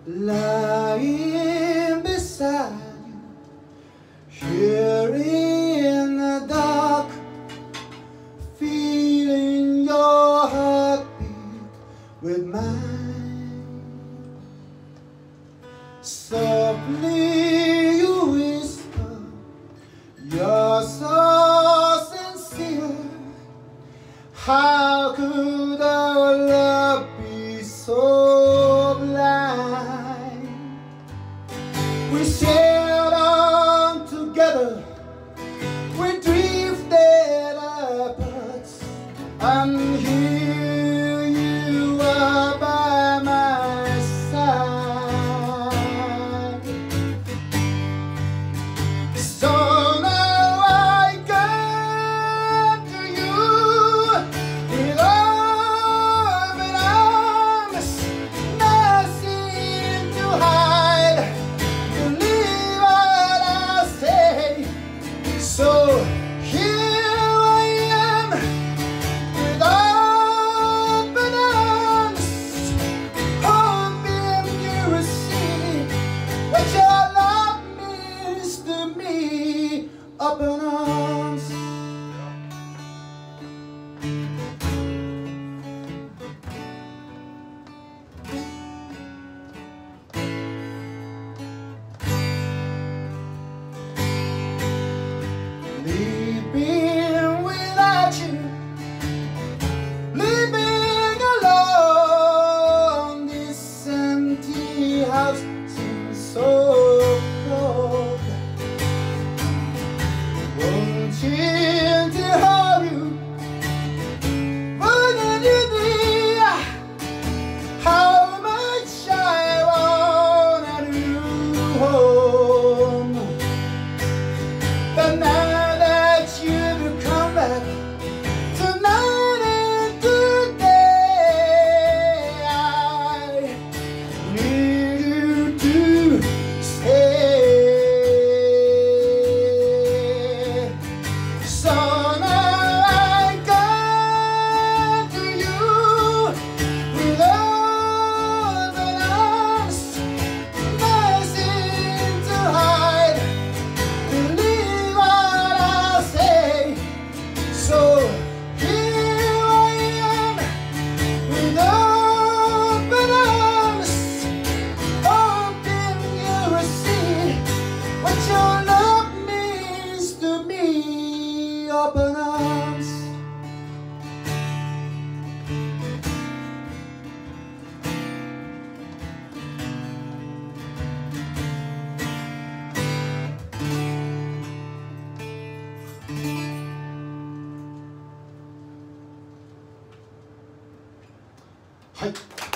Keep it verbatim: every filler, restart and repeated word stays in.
lying beside you, here in the dark, feeling your heartbeat with mine. Softly you whisper, you're so sincere. How could our love be so blind? We sailed on together, we drifted apart, and here you are by my side. So now I come to you with open arms, nothing to hide. Believe what I say. So here I am with open arms, hoping you will see what your love means to me. Open arms. Living without you, living alone, this empty house seems so cold. Wanting to hold you, wouldn't you think how much I wanted you home? But now that you've come back, tonight and today, I need you to stay. So now I come to you with open arms, nothing to hide. Believe what I say. So here I am with open arms, hoping you will see what your love means to me. Open arms.はい。